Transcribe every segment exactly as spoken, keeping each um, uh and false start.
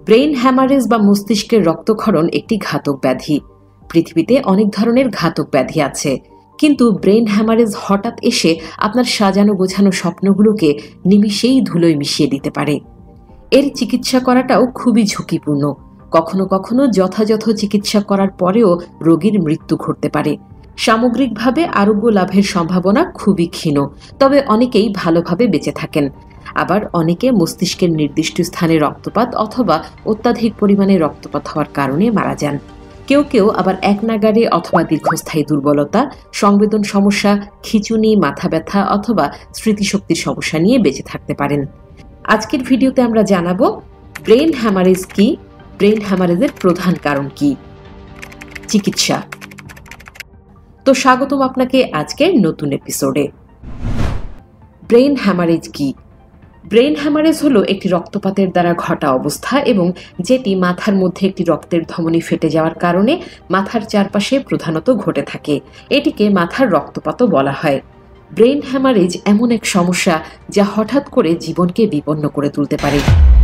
Brain haemorrhage বা মস্তিষ্কের রক্তক্ষরণ একটি ঘাতক ব্যাধি। পৃথিবীতে অনেক ধরনের ঘাতক ব্যাধি আছে, কিন্তু ব্রেইন হ্যামারেজ হঠাৎ এসে আপনার সাজানো গোছানো স্বপ্নগুলোকে নিমিষেই ধুলোয় মিশিয়ে দিতে পারে। এর চিকিৎসা করাটাও খুবই ঝুঁকিপূর্ণ। কখনো কখনো যথাযথ চিকিৎসা করার পরেও রোগীর মৃত্যু ঘটতে পারে। সামগ্রিকভাবে আরোগ্য লাভের সম্ভাবনা খুবই ক্ষীণ, তবে অনেকেই ভালোভাবে বেঁচে থাকেন। আবার অনেকে মস্তিষ্কের নির্দিষ্ট স্থানে রক্তপাত অথবা অত্যাধিক পরিমাণে রক্তপাত হওয়ার কারণে মারা যান। কেউ কেউ আবার একনাগাড়ে অথবা দীর্ঘস্থায়ী দুর্বলতা, সংবেদন সমস্যা, খিঁচুনি, মাথা ব্যথা অথবা স্মৃতিশক্তির সমস্যা নিয়ে বেঁচে থাকতে পারেন। আজকের ভিডিওতে আমরা জানাবো ব্রেইন হ্যামারেজ কি, ব্রেইন হ্যামারেজের প্রধান কারণ কি, চিকিৎসা। তো স্বাগতম আপনাকে আজকের নতুন এপিসোডে। ব্রেইন হ্যামারেজ কি? ব্রেইন হ্যামারেজ হলো একটি রক্তপাতের দ্বারা ঘটা অবস্থা এবং যেটি মাথার মধ্যে একটি রক্তের ধমনী ফেটে যাওয়ার কারণে মাথার চারপাশে প্রধানত ঘটে থাকে। এটিকে মাথার রক্তপাতও বলা হয়। ব্রেইন হ্যামারেজ এমন এক সমস্যা যা হঠাৎ করে জীবনকে বিপন্ন করে তুলতে পারে।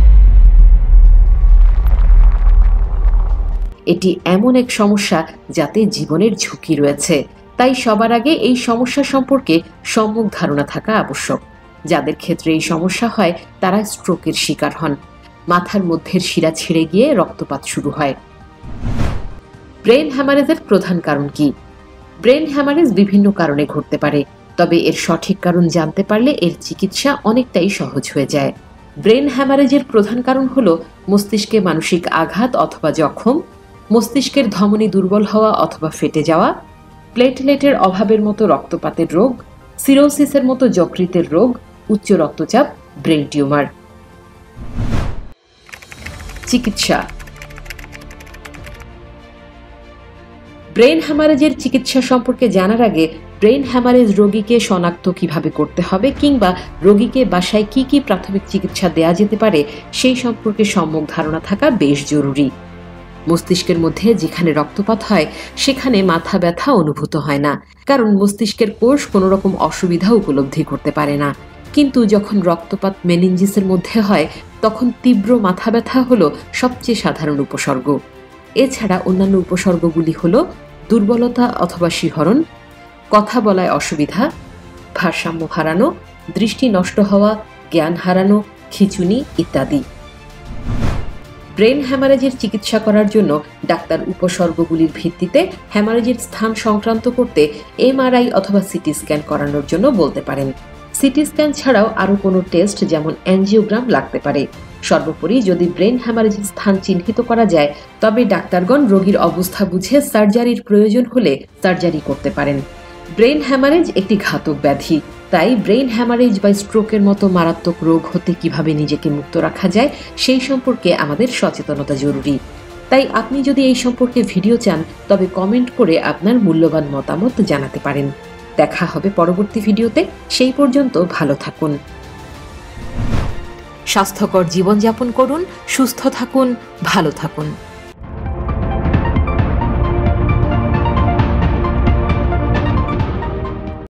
এটি এমন এক সমস্যা যাতে জীবনের ঝুঁকি রয়েছে, তাই সবার আগে এই সমস্যা সম্পর্কে সম্যক ধারণা থাকা আবশ্যক। যাদের ক্ষেত্রে এই সমস্যা হয় তারা স্ট্রোকের শিকার হন। মাথার মধ্যের শিরা ছিঁড়ে গিয়ে রক্তপাত শুরু হয়। ব্রেইন হ্যামারেজের প্রধান কারণ কি? ব্রেইন হ্যামারেজ বিভিন্ন কারণে ঘটতে পারে, তবে এর সঠিক কারণ জানতে পারলে এর চিকিৎসা অনেকটাই সহজ হয়ে যায়। ব্রেইন হ্যামারেজের প্রধান কারণ হল মস্তিষ্কে মানসিক আঘাত অথবা জখম, মস্তিষ্কের ধমনী দুর্বল হওয়া অথবা ফেটে যাওয়া, প্লেটলেটের অভাবের মতো রক্তপাতের রোগ, সিরোসিসের মতো যকৃতের রোগ, উচ্চ রক্তচাপ, ব্রেইন টিউমার। চিকিৎসা। ব্রেইন হ্যামারেজের চিকিৎসা সম্পর্কে জানার আগে ব্রেইন হ্যামারেজ রোগীকে শনাক্ত কিভাবে করতে হবে কিংবা রোগীকে বাসায় কি কি প্রাথমিক চিকিৎসা দেওয়া যেতে পারে সেই সম্পর্কে সম্যক ধারণা থাকা বেশ জরুরি। মস্তিষ্কের মধ্যে যেখানে রক্তপাত হয় সেখানে মাথা ব্যথা অনুভূত হয় না, কারণ মস্তিষ্কের কোষ কোনো রকম অসুবিধা উপলব্ধি করতে পারে না। কিন্তু যখন রক্তপাত মেনিনজিসের মধ্যে হয় তখন তীব্র মাথা ব্যথা হলো সবচেয়ে সাধারণ উপসর্গ। এছাড়া অন্যান্য উপসর্গগুলি হলো দুর্বলতা অথবা শিহরণ, কথা বলায় অসুবিধা, ভারসাম্য হারানো, দৃষ্টি নষ্ট হওয়া, জ্ঞান হারানো, খিঁচুনি ইত্যাদি। ব্রেইন হ্যামারেজের চিকিৎসা করার জন্য ডাক্তার উপসর্গগুলির ভিত্তিতে হ্যামারেজের স্থান সংক্রান্ত করতে এমআরআই অথবা সিটি স্ক্যান করানোর জন্য বলতে পারেন। সিটি স্ক্যান ছাড়াও আরও কোনো টেস্ট যেমন অ্যাঞ্জিওগ্রাম লাগতে পারে। সর্বোপরি যদি ব্রেইন হ্যামারেজের স্থান চিহ্নিত করা যায় তবে ডাক্তারগণ রোগীর অবস্থা বুঝে সার্জারির প্রয়োজন হলে সার্জারি করতে পারেন। ব্রেইন হ্যামারেজ একটি ঘাতক ব্যাধি, তাই ব্রেইন হ্যামারেজ বা স্ট্রোকের মতো মারাত্মক রোগ হতে কিভাবে নিজেকে মুক্ত রাখা যায় সেই সম্পর্কে আমাদের সচেতনতা জরুরি। তাই আপনি যদি এই সম্পর্কে ভিডিও চান তবে কমেন্ট করে আপনার মূল্যবান মতামত জানাতে পারেন। দেখা হবে পরবর্তী ভিডিওতে। সেই পর্যন্ত ভালো থাকুন, স্বাস্থ্যকর জীবনযাপন করুন, সুস্থ থাকুন, ভালো থাকুন।